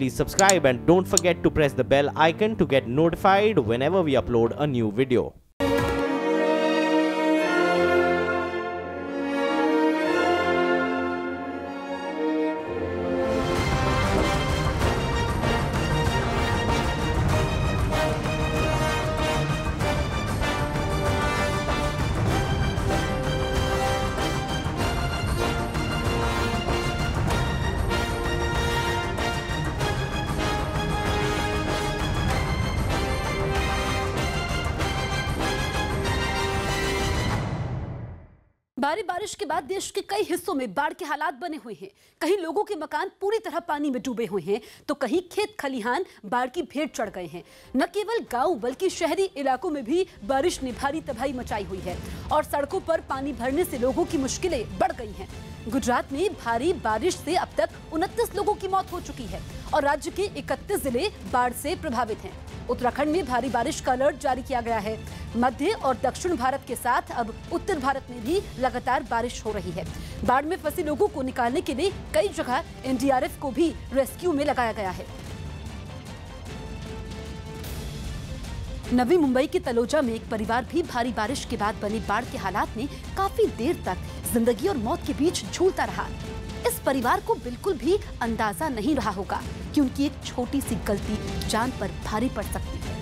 please subscribe and don't forget to press the bell icon to get notified whenever we upload a new video. भारी बारिश के बाद देश के कई हिस्सों में बाढ़ के हालात बने हुए हैं। कहीं लोगों के मकान पूरी तरह पानी में डूबे हुए हैं, तो कहीं खेत खलिहान बाढ़ की भेंट चढ़ गए हैं। न केवल गांव बल्कि शहरी इलाकों में भी बारिश ने भारी तबाही मचाई हुई है और सड़कों पर पानी भरने से लोगों की मुश्किलें बढ़ गई हैं। गुजरात में भारी बारिश से अब तक 29 लोगों की मौत हो चुकी है और राज्य के 31 जिले बाढ़ से प्रभावित हैं। उत्तराखंड में भारी बारिश का अलर्ट जारी किया गया है। मध्य और दक्षिण भारत के साथ अब उत्तर भारत में भी लगातार बारिश हो रही है। बाढ़ में फंसे लोगों को निकालने के लिए कई जगह एनडीआरएफ को भी रेस्क्यू में लगाया गया है। नवी मुंबई के तलोजा में एक परिवार भी भारी बारिश के बाद बने बाढ़ के हालात में काफी देर तक जिंदगी और मौत के बीच झूलता रहा। इस परिवार को बिल्कुल भी अंदाजा नहीं रहा होगा कि उनकी एक छोटी सी गलती जान पर भारी पड़ सकती है।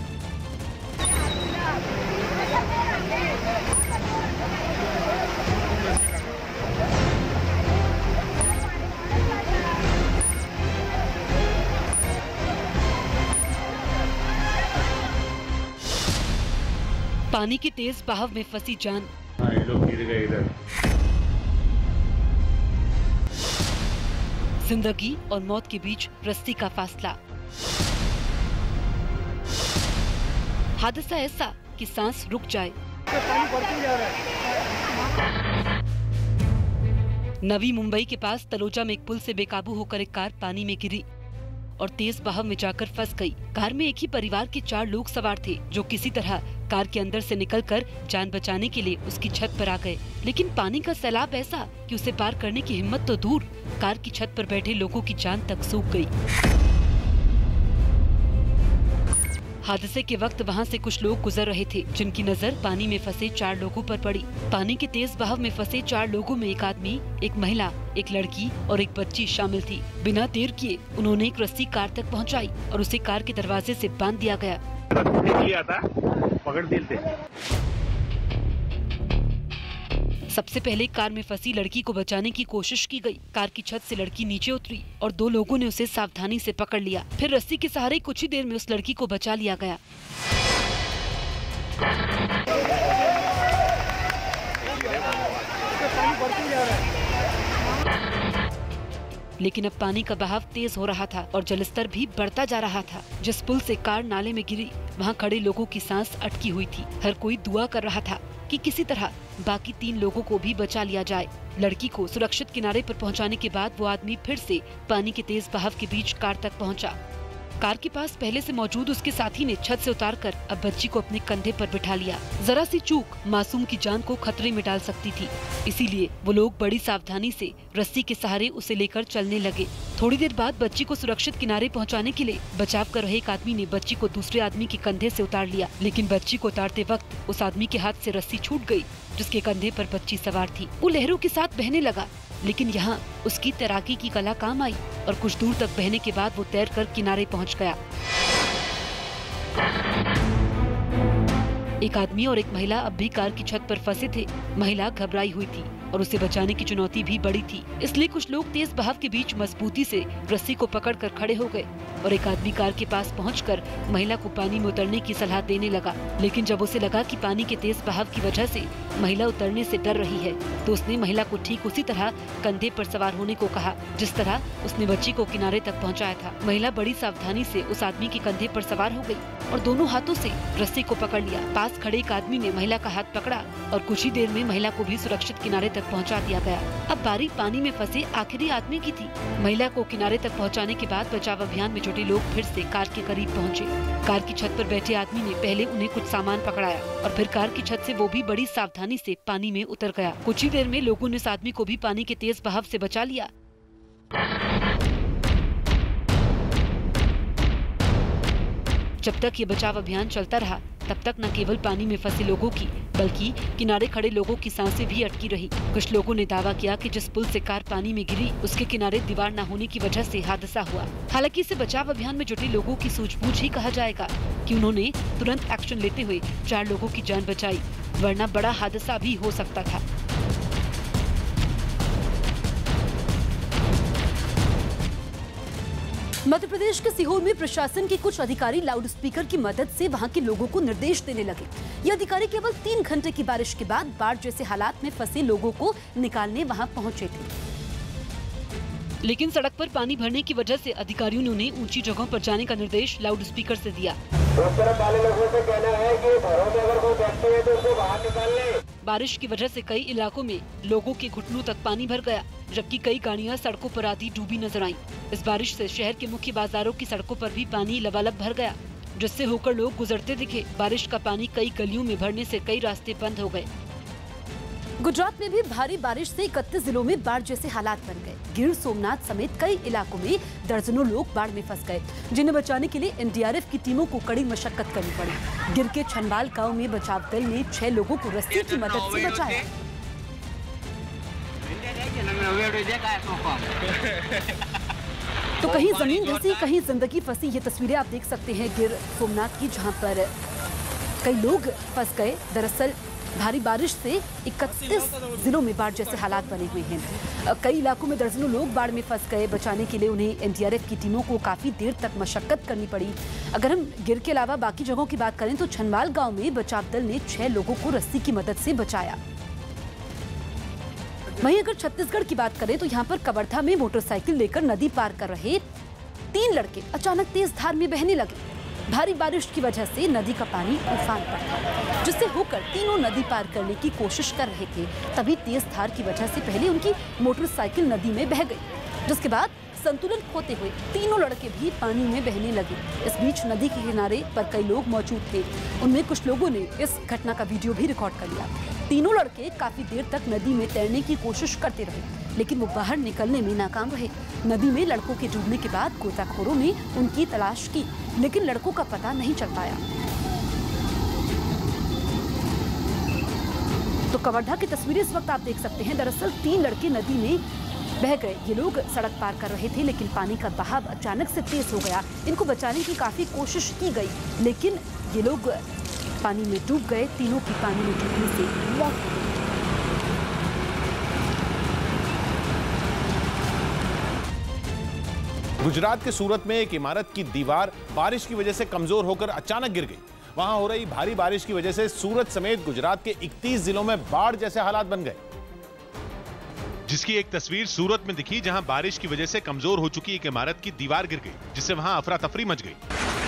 पानी की तेज बहाव में फंसी जान। ये लोग गिर गए इधर। जिंदगी और मौत के बीच रस्सी का फासला। हादसा ऐसा कि सांस रुक जाए। नवी मुंबई के पास तलोजा में एक पुल से बेकाबू होकर एक कार पानी में गिरी और तेज बहाव में जाकर फंस गई। कार में एक ही परिवार के 4 लोग सवार थे, जो किसी तरह कार के अंदर से निकलकर जान बचाने के लिए उसकी छत पर आ गए। लेकिन पानी का सैलाब ऐसा कि उसे पार करने की हिम्मत तो दूर, कार की छत पर बैठे लोगों की जान तक सूख गई। हादसे के वक्त वहां से कुछ लोग गुजर रहे थे, जिनकी नजर पानी में फंसे 4 लोगों पर पड़ी। पानी के तेज बहाव में फंसे 4 लोगों में एक आदमी, एक महिला, एक लड़की और एक बच्ची शामिल थी। बिना देर किए उन्होंने एक रस्सी कार तक पहुंचाई और उसे कार के दरवाजे से बांध दिया गया। पकड़ दिए। सबसे पहले कार में फंसी लड़की को बचाने की कोशिश की गई। कार की छत से लड़की नीचे उतरी और 2 लोगों ने उसे सावधानी से पकड़ लिया। फिर रस्सी के सहारे कुछ ही देर में उस लड़की को बचा लिया गया। लेकिन अब पानी का बहाव तेज हो रहा था और जलस्तर भी बढ़ता जा रहा था। जिस पुल से कार नाले में गिरी, वहां खड़े लोगों की सांस अटकी हुई थी। हर कोई दुआ कर रहा था कि किसी तरह बाकी 3 लोगों को भी बचा लिया जाए। लड़की को सुरक्षित किनारे पर पहुंचाने के बाद वो आदमी फिर से पानी के तेज बहाव के बीच कार तक पहुंचा। कार के पास पहले से मौजूद उसके साथी ने छत से उतारकर अब बच्ची को अपने कंधे पर बिठा लिया। जरा सी चूक मासूम की जान को खतरे में डाल सकती थी, इसीलिए वो लोग बड़ी सावधानी से रस्सी के सहारे उसे लेकर चलने लगे। थोड़ी देर बाद बच्ची को सुरक्षित किनारे पहुंचाने के लिए बचाव कर रहे एक आदमी ने बच्ची को दूसरे आदमी के कंधे से उतार लिया। लेकिन बच्ची को उतारते वक्त उस आदमी के हाथ से रस्सी छूट गई, जिसके कंधे पर बच्ची सवार थी। वो लहरों के साथ बहने लगा, लेकिन यहाँ उसकी तैराकी की कला काम आई और कुछ दूर तक बहने के बाद वो तैरकर किनारे पहुँच गया। एक आदमी और एक महिला अब भी कार की छत पर फंसे थे। महिला घबराई हुई थी और उसे बचाने की चुनौती भी बड़ी थी, इसलिए कुछ लोग तेज बहाव के बीच मजबूती से रस्सी को पकड़कर खड़े हो गए और एक आदमी कार के पास पहुंचकर महिला को पानी में उतरने की सलाह देने लगा। लेकिन जब उसे लगा कि पानी के तेज बहाव की वजह से महिला उतरने से डर रही है, तो उसने महिला को ठीक उसी तरह कंधे पर सवार होने को कहा, जिस तरह उसने बच्ची को किनारे तक पहुँचाया था। महिला बड़ी सावधानी से उस आदमी के कंधे पर सवार हो गई और दोनों हाथों से रस्सी को पकड़ लिया। पास खड़े एक आदमी ने महिला का हाथ पकड़ा और कुछ ही देर में महिला को भी सुरक्षित किनारे तक पहुंचा दिया गया। अब बारी पानी में फंसे आखिरी आदमी की थी। महिला को किनारे तक पहुंचाने के बाद बचाव अभियान में जुटे लोग फिर से कार के करीब पहुंचे। कार की छत पर बैठे आदमी ने पहले उन्हें कुछ सामान पकड़ाया और फिर कार की छत से वो भी बड़ी सावधानी से पानी में उतर गया। कुछ ही देर में लोगों ने इस आदमी को भी पानी के तेज बहाव से बचा लिया। जब तक ये बचाव अभियान चलता रहा तब तक न केवल पानी में फंसे लोगों की बल्कि किनारे खड़े लोगों की सांसें भी अटकी रही। कुछ लोगों ने दावा किया कि जिस पुल से कार पानी में गिरी उसके किनारे दीवार न होने की वजह से हादसा हुआ। हालांकि इसे बचाव अभियान में जुटे लोगों की सूझबूझ ही कहा जाएगा कि उन्होंने तुरंत एक्शन लेते हुए 4 लोगों की जान बचाई, वरना बड़ा हादसा भी हो सकता था। मध्य प्रदेश के सीहोर में प्रशासन के कुछ अधिकारी लाउडस्पीकर की मदद से वहां के लोगों को निर्देश देने लगे। ये अधिकारी केवल 3 घंटे की बारिश के बाद बाढ़ जैसे हालात में फंसे लोगों को निकालने वहां पहुंचे थे। लेकिन सड़क पर पानी भरने की वजह से अधिकारियों ने उन्हें ऊंची जगहों पर जाने का निर्देश लाउडस्पीकर से दिया। उस तरफ वाले लोगों से कहना है कि घरों में अगर कोई बैठते हैं तो उसको बाहर निकाल ले। बारिश की वजह से कई इलाकों में लोगों के घुटनों तक पानी भर गया, जबकि कई गाड़ियां सड़कों पर आधी डूबी नजर आईं। इस बारिश से शहर के मुख्य बाजारों की सड़कों पर भी पानी लबालब भर गया, जिससे होकर लोग गुजरते दिखे। बारिश का पानी कई गलियों में भरने से कई रास्ते बंद हो गए। गुजरात में भी भारी बारिश से 31 जिलों में बाढ़ जैसे हालात बन गए। गिर सोमनाथ समेत कई इलाकों में दर्जनों लोग बाढ़ में फंस गए, जिन्हें बचाने के लिए एनडीआरएफ की टीमों को कड़ी मशक्कत करनी पड़ी। गिर के छनवाल गांव में बचाव दल ने 6 लोगों को रस्सी की मदद से बचाया। तो कहीं जमीन धंसी, कहीं जिंदगी फंसी, ये तस्वीरें आप देख सकते हैं गिर सोमनाथ की, जहां पर कई लोग फंस गए। दरअसल भारी बारिश से 31 जिलों में बाढ़ जैसे हालात बने हुए हैं। कई इलाकों में दर्जनों लोग बाढ़ में फंस गए। बचाने के लिए उन्हें एनडीआरएफ की टीमों को काफी देर तक मशक्कत करनी पड़ी। अगर हम गिर के अलावा बाकी जगहों की बात करें तो छनवाल गांव में बचाव दल ने 6 लोगों को रस्सी की मदद से बचाया। वहीं अगर छत्तीसगढ़ की बात करें तो यहाँ पर कवर्धा में मोटरसाइकिल लेकर नदी पार कर रहे 3 लड़के अचानक तेज धार में बहने लगे। भारी बारिश की वजह से नदी का पानी उफान पर था, जिससे होकर तीनों नदी पार करने की कोशिश कर रहे थे। तभी तेज धार की वजह से पहले उनकी मोटरसाइकिल नदी में बह गई, जिसके बाद संतुलन खोते हुए तीनों लड़के भी पानी में बहने लगे। इस बीच नदी के किनारे पर कई लोग मौजूद थे। उनमें कुछ लोगों ने इस घटना का वीडियो भी रिकॉर्ड कर लिया। तीनों लड़के काफी देर तक नदी में तैरने की कोशिश करते रहे, लेकिन वो बाहर निकलने में नाकाम रहे। नदी में लड़कों के डूबने के बाद गोताखोरों ने उनकी तलाश की, लेकिन लड़कों का पता नहीं चल पाया। तो कवर्धा की तस्वीरें इस वक्त आप देख सकते हैं। दरअसल 3 लड़के नदी में बह गए। ये लोग सड़क पार कर रहे थे, लेकिन पानी का बहाव अचानक से तेज हो गया। इनको बचाने की काफी कोशिश की गई, लेकिन ये लोग पानी में डूब गए। तीनों की पानी में डूबने से मौत हो गई। गुजरात के सूरत में एक इमारत की दीवार बारिश की वजह से कमजोर होकर अचानक गिर गई। वहां हो रही भारी बारिश की वजह से सूरत समेत गुजरात के 31 जिलों में बाढ़ जैसे हालात बन गए, जिसकी एक तस्वीर सूरत में दिखी, जहां बारिश की वजह से कमजोर हो चुकी एक इमारत की दीवार गिर गई, जिससे वहां अफरा तफरी मच गई।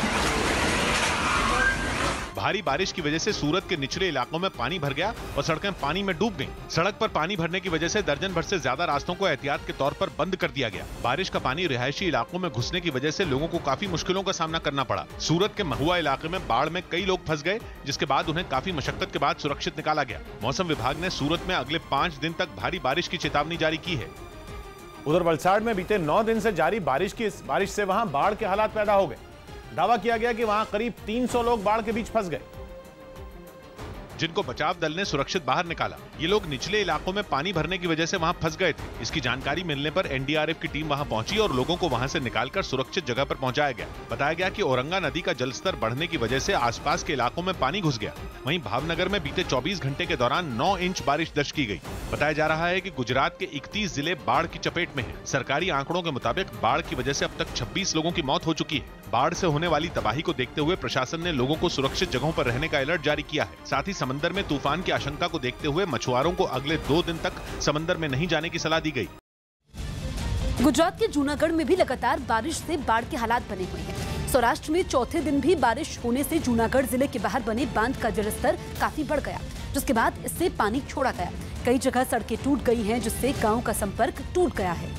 भारी बारिश की वजह से सूरत के निचले इलाकों में पानी भर गया और सड़कें पानी में डूब गईं। सड़क पर पानी भरने की वजह से दर्जन भर से ज्यादा रास्तों को एहतियात के तौर पर बंद कर दिया गया। बारिश का पानी रिहायशी इलाकों में घुसने की वजह से लोगों को काफी मुश्किलों का सामना करना पड़ा। सूरत के महुआ इलाके में बाढ़ में कई लोग फंस गए, जिसके बाद उन्हें काफी मशक्कत के बाद सुरक्षित निकाला गया। मौसम विभाग ने सूरत में अगले 5 दिन तक भारी बारिश की चेतावनी जारी की है। उधर वलसाड़ में बीते 9 दिन से जारी बारिश से वहां बाढ़ के हालात पैदा हो गए। दावा किया गया कि वहां करीब 300 लोग बाढ़ के बीच फंस गए, जिनको बचाव दल ने सुरक्षित बाहर निकाला। ये लोग निचले इलाकों में पानी भरने की वजह से वहां फंस गए थे। इसकी जानकारी मिलने पर एनडीआरएफ की टीम वहां पहुंची और लोगों को वहां से निकालकर सुरक्षित जगह पर पहुंचाया गया। बताया गया कि औरंगा नदी का जलस्तर बढ़ने की वजह से आसपास के इलाकों में पानी घुस गया। वहीं भावनगर में बीते 24 घंटे के दौरान 9 इंच बारिश दर्ज की गई। बताया जा रहा है कि गुजरात के 31 जिले बाढ़ की चपेट में हैं। सरकारी आंकड़ों के मुताबिक बाढ़ की वजह से अब तक 26 लोगों की मौत हो चुकी है। बाढ़ से होने वाली तबाही को देखते हुए प्रशासन ने लोगों को सुरक्षित जगहों पर रहने का अलर्ट जारी किया है। साथ ही समंदर में तूफान की आशंका को देखते हुए मछुआरों को अगले 2 दिन तक समंदर में नहीं जाने की सलाह दी गई। गुजरात के जूनागढ़ में भी लगातार बारिश से बाढ़ के हालात बने हुए हैं। सौराष्ट्र में चौथे दिन भी बारिश होने से जूनागढ़ जिले के बाहर बने बांध का जलस्तर काफी बढ़ गया, जिसके बाद इससे पानी छोड़ा गया। कई जगह सड़कें टूट गई हैं, जिससे गांव का संपर्क टूट गया है।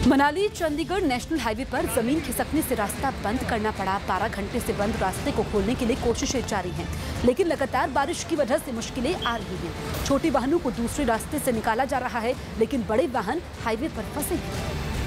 मनाली चंडीगढ़ नेशनल हाईवे पर जमीन खिसकने से रास्ता बंद करना पड़ा। 12 घंटे से बंद रास्ते को खोलने के लिए कोशिशें जारी हैं, लेकिन लगातार बारिश की वजह से मुश्किलें आ रही हैं। छोटे वाहनों को दूसरे रास्ते से निकाला जा रहा है, लेकिन बड़े वाहन हाईवे पर फंसे हैं।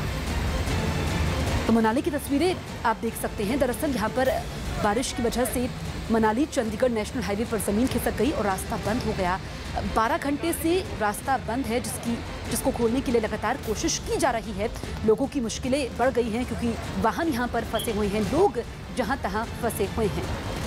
तो मनाली की तस्वीरें आप देख सकते हैं। दरअसल यहाँ पर बारिश की वजह से मनाली चंडीगढ़ नेशनल हाईवे पर जमीन खिसक गई और रास्ता बंद हो गया। 12 घंटे से रास्ता बंद है, जिसको खोलने के लिए लगातार कोशिश की जा रही है। लोगों की मुश्किलें बढ़ गई हैं क्योंकि वाहन यहाँ पर फंसे हुए हैं, लोग जहाँ तहाँ फंसे हुए हैं।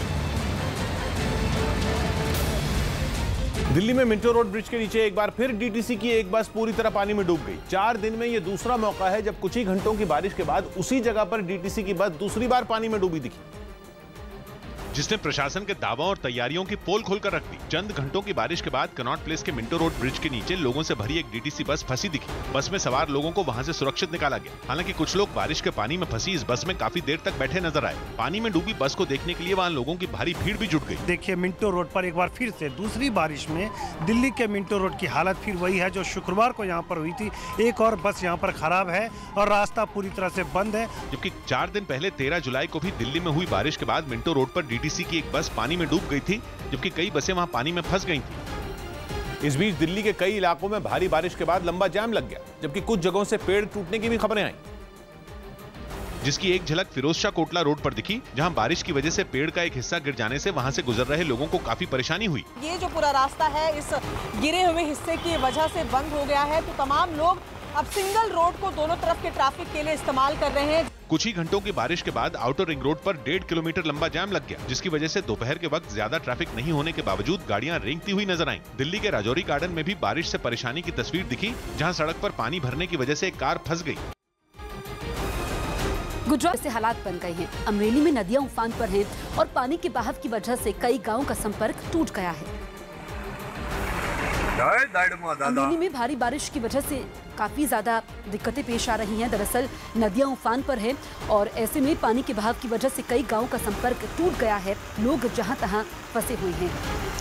दिल्ली में मिंटो रोड ब्रिज के नीचे एक बार फिर डीटीसी की एक बस पूरी तरह पानी में डूब गई। 4 दिन में यह दूसरा मौका है जब कुछ ही घंटों की बारिश के बाद उसी जगह पर डीटीसी की बस दूसरी बार पानी में डूबी दिखी, जिसने प्रशासन के दावों और तैयारियों की पोल खोलकर रख दी। चंद घंटों की बारिश के बाद कनॉट प्लेस के मिंटो रोड ब्रिज के नीचे लोगों से भरी एक डीटीसी बस फंसी दिखी। बस में सवार लोगों को वहां से सुरक्षित निकाला गया। हालांकि कुछ लोग बारिश के पानी में फंसी इस बस में काफी देर तक बैठे नजर आए। पानी में डूबी बस को देखने के लिए वहाँ लोगों की भारी भीड़ भी जुट गई। देखिए, मिंटो रोड पर एक बार फिर से दूसरी बारिश में दिल्ली के मिंटो रोड की हालत फिर वही है जो शुक्रवार को यहाँ पर हुई थी। एक और बस यहाँ पर खराब है और रास्ता पूरी तरह से बंद है। जबकि 4 दिन पहले 13 जुलाई को भी दिल्ली में हुई बारिश के बाद मिंटो रोड पर डीटीसी की एक बस पानी में डूब गई थी, जबकि कई बसें वहां पानी में फंस गई थी। इस बीच दिल्ली के कई इलाकों में भारी बारिश के बाद लंबा जाम लग गया, जबकि कुछ जगहों से पेड़ टूटने की भी खबरें आई, जिसकी एक झलक फिरोजशाह कोटला रोड पर दिखी, जहां बारिश की वजह से पेड़ का एक हिस्सा गिर जाने से वहां से गुजर रहे लोगों को काफी परेशानी हुई। ये जो पूरा रास्ता है इस गिरे हुए हिस्से की वजह से बंद हो गया है, तो तमाम लोग अब सिंगल रोड को दोनों तरफ के ट्रैफिक के लिए इस्तेमाल कर रहे हैं। कुछ ही घंटों की बारिश के बाद आउटर रिंग रोड पर 1.5 किलोमीटर लंबा जाम लग गया, जिसकी वजह से दोपहर के वक्त ज्यादा ट्रैफिक नहीं होने के बावजूद गाड़ियां रेंगती हुई नजर आईं। दिल्ली के राजौरी गार्डन में भी बारिश से परेशानी की तस्वीर दिखी, जहां सड़क पर पानी भरने की वजह से एक कार फंस गई। गुजरात से हालात बन गए हैं। अमरेली में नदियां उफान पर हैं और पानी के बहाव की वजह से कई गाँव का संपर्क टूट गया है। अमरेली में भारी बारिश की वजह से काफी ज्यादा दिक्कतें पेश आ रही हैं। दरअसल नदियां उफान पर हैं और ऐसे में पानी के बहाव की वजह से कई गांवों का संपर्क टूट गया है, लोग जहां तहां फंसे हुए हैं।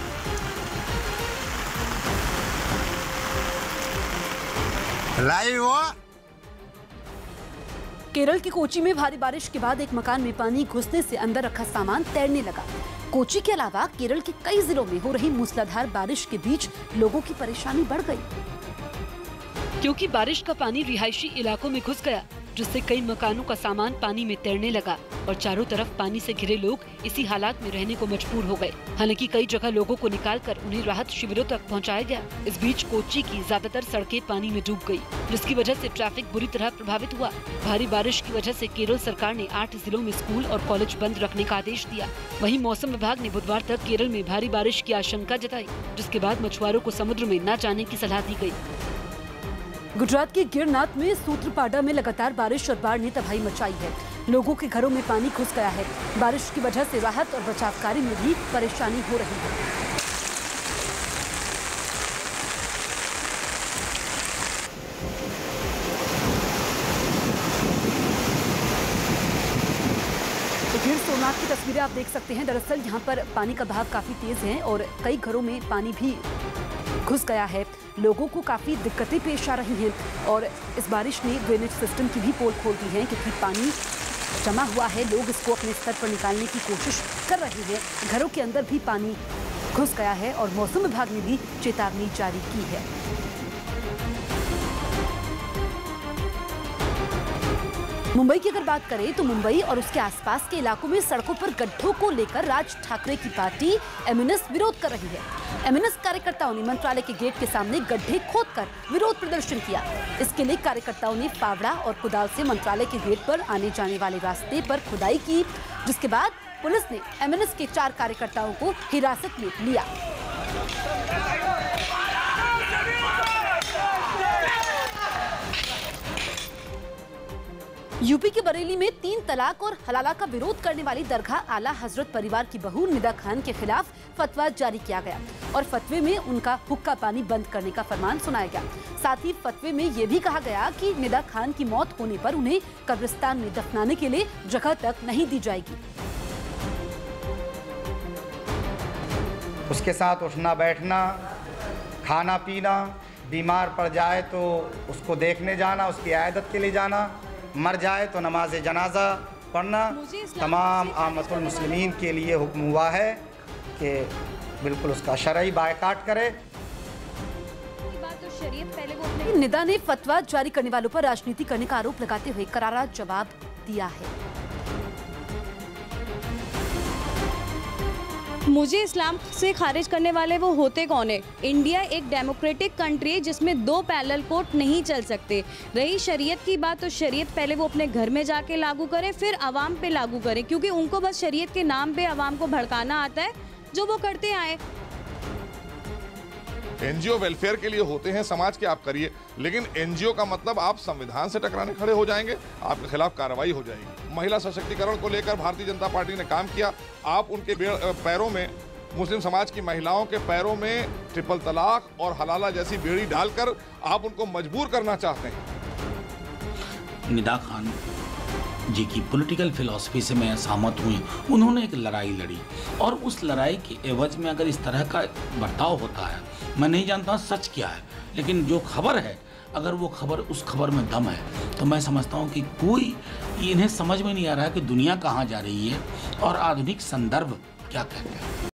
केरल की कोची में भारी बारिश के बाद एक मकान में पानी घुसने से अंदर रखा सामान तैरने लगा। कोची के अलावा केरल के कई जिलों में हो रही मूसलाधार बारिश के बीच लोगों की परेशानी बढ़ गई, क्योंकि बारिश का पानी रिहायशी इलाकों में घुस गया, जिससे कई मकानों का सामान पानी में तैरने लगा और चारों तरफ पानी से घिरे लोग इसी हालात में रहने को मजबूर हो गए। हालांकि कई जगह लोगों को निकालकर उन्हें राहत शिविरों तक पहुंचाया गया। इस बीच कोच्चि की ज्यादातर सड़कें पानी में डूब गई, जिसकी वजह से ट्रैफिक बुरी तरह प्रभावित हुआ। भारी बारिश की वजह से केरल सरकार ने 8 जिलों में स्कूल और कॉलेज बंद रखने का आदेश दिया। वहीं मौसम विभाग ने बुधवार तक केरल में भारी बारिश की आशंका जताई, जिसके बाद मछुआरों को समुद्र में न जाने की सलाह दी गई। गुजरात के गिरनाथ में सूत्रपाड़ा में लगातार बारिश और बाढ़ ने तबाही मचाई है। लोगों के घरों में पानी घुस गया है। बारिश की वजह से राहत और बचाव कार्य में भी परेशानी हो रही है। तो फिर सोमनाथ की तस्वीरें आप देख सकते हैं। दरअसल यहाँ पर पानी का बहाव काफी तेज है और कई घरों में पानी भी घुस गया है। लोगों को काफी दिक्कतें पेश आ रही हैं और इस बारिश ने ड्रेनेज सिस्टम की भी पोल खोल दी है, क्योंकि पानी जमा हुआ है। लोग इसको अपने स्तर पर निकालने की कोशिश कर रहे हैं। घरों के अंदर भी पानी घुस गया है और मौसम विभाग ने भी चेतावनी जारी की है। मुंबई की अगर बात करें तो मुंबई और उसके आसपास के इलाकों में सड़कों पर गड्ढों को लेकर राज ठाकरे की पार्टी एमएनएस विरोध कर रही है। एमएनएस कार्यकर्ताओं ने मंत्रालय के गेट के सामने गड्ढे खोदकर विरोध प्रदर्शन किया। इसके लिए कार्यकर्ताओं ने फावड़ा और कुदाल से मंत्रालय के गेट पर आने जाने वाले रास्ते पर खुदाई की, जिसके बाद पुलिस ने एमएनएस के 4 कार्यकर्ताओं को हिरासत में लिया। यूपी के बरेली में 3 तलाक और हलाला का विरोध करने वाली दरगाह आला हजरत परिवार की बहू निदा खान के खिलाफ फतवा जारी किया गया और फतवे में उनका हुक्का पानी बंद करने का फरमान सुनाया गया। साथ ही फतवे में यह भी कहा गया कि निदा खान की मौत होने पर उन्हें कब्रिस्तान में दफनाने के लिए जगह तक नहीं दी जाएगी। उसके साथ उठना बैठना, खाना पीना, बीमार पड़ जाए तो उसको देखने जाना, उसकी आयदत के लिए जाना, मर जाए तो नमाज जनाजा पढ़ना। तमाम आमतुल मुस्लिमीन के लिए हुक्म हुआ है कि बिल्कुल उसका शरई बायकाट करे। निदा ने फतवा जारी करने वालों पर राजनीति करने का आरोप लगाते हुए करारा जवाब दिया है। मुझे इस्लाम से खारिज करने वाले वो होते कौन है? इंडिया एक डेमोक्रेटिक कंट्री है जिसमें 2 पैरेलल कोर्ट नहीं चल सकते। रही शरीयत की बात, तो शरीयत पहले वो अपने घर में जाके लागू करें, फिर अवाम पे लागू करें, क्योंकि उनको बस शरीयत के नाम पे अवाम को भड़काना आता है, जो वो करते आए। एनजीओ वेलफेयर के लिए होते हैं, समाज के आप करिए, लेकिन एनजीओ का मतलब आप संविधान से टकराने खड़े हो जाएंगे, आपके खिलाफ कार्रवाई हो जाएगी। महिला सशक्तिकरण को लेकर भारतीय जनता पार्टी ने काम किया। आप उनके पैरों में, मुस्लिम समाज की महिलाओं के पैरों में ट्रिपल तलाक और हलाला जैसी बेड़ी डालकर आप उनको मजबूर करना चाहते हैं। निदा खान जी की पॉलिटिकल फिलॉसफी से मैं सहमत हुई। उन्होंने एक लड़ाई लड़ी और उस लड़ाई के एवज में अगर इस तरह का बर्ताव होता है, मैं नहीं जानता सच क्या है, लेकिन जो खबर है, अगर वो खबर, उस खबर में दम है, तो मैं समझता हूँ कि कोई इन्हें समझ में नहीं आ रहा है कि दुनिया कहाँ जा रही है और आधुनिक संदर्भ क्या कहते हैं।